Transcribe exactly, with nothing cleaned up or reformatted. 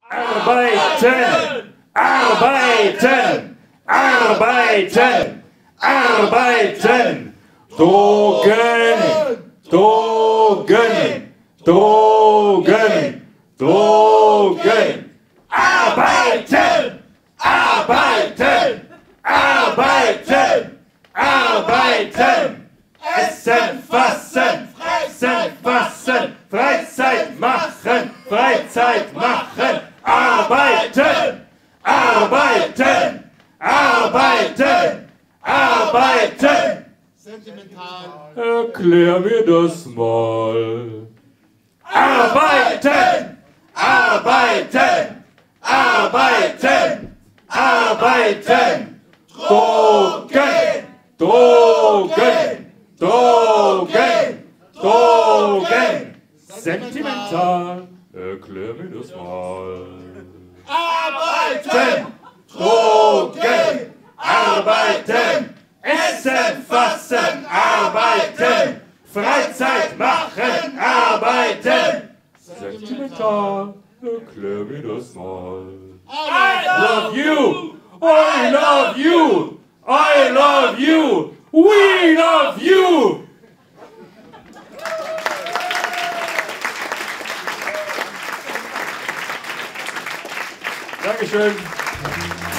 Arbeiten! Arbeiten! Arbeiten! Arbeiten! Drogen! Drogen! Drogen! Drogen! Arbeiten! Arbeiten! Arbeiten! Arbeiten! Essen, fassen, fressen, fassen, Freizeit machen, Freizeit machen, arbeiten, arbeiten, arbeiten, arbeiten. Sentimental. Erklär mir das mal. Arbeiten, arbeiten, arbeiten, arbeiten. Drogen, Drogen, Drogen, Drogen. Sentimental. Erklär mir das mal. Arbeiten! Drogen, arbeiten, essen, fassen, arbeiten, Freizeit machen, arbeiten. Sentimental, erklär mir das mal. I love you, I love you, I love you, we love you. Dankeschön.